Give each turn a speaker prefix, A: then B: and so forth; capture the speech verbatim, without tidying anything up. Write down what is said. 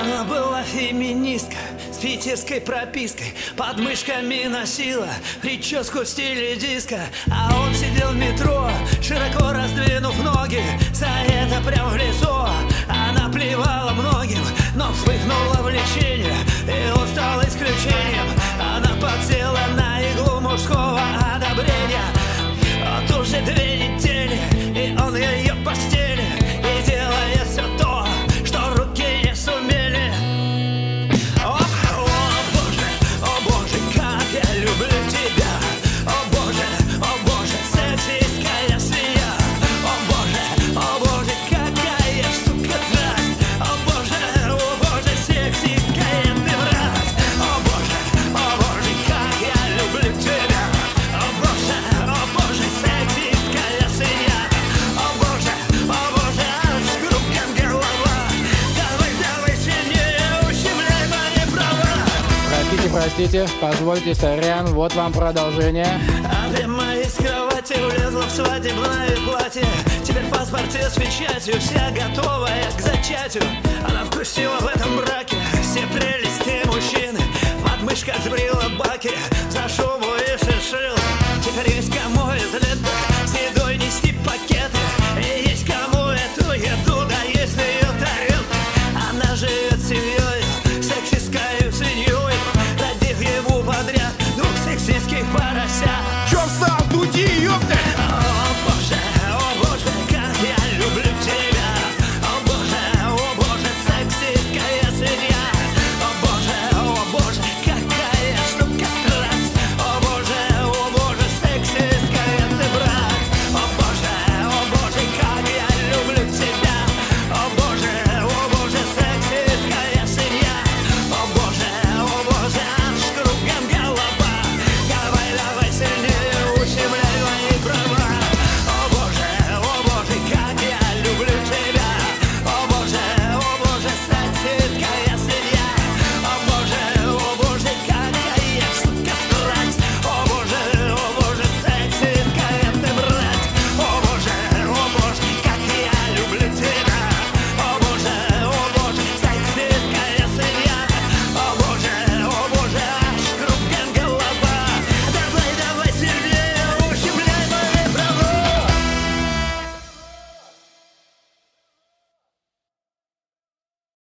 A: Она была феминистка с питерской пропиской, под мышками носила прическу в стиле диско. А он сидел в метро, широко раздвинув ноги, за это прям в лицо. Она плевала многим, но вспыхнуло влечение, и он стал исключением. Она подсела на иглу мужского одобрения. Вот уже две недели, и он ее в постели, и делает все то, что руки не сумели. О, о боже, о боже, как я люблю тебя. О боже, о боже, сексистская свинья. О боже, о боже, какая ж сука страсть. О боже, о боже, сексистская ты мразь. О боже, о боже, как я люблю тебя. О боже, о боже, сексистская свинья. О боже, о боже, аж кругом голова. Давай, давай сильнее, ущемляй мои права.
B: Простите, простите, позвольте, сорян, вот вам продолжение.
A: А прямо из кровати влезла в свадебное платье. Теперь в паспорте с печатью, вся готовая к зачатию. Она вкусила в этом браке все прелести мужчины. В подмышках сбрила баки, за шубу и шишил. Теперь есть кому излить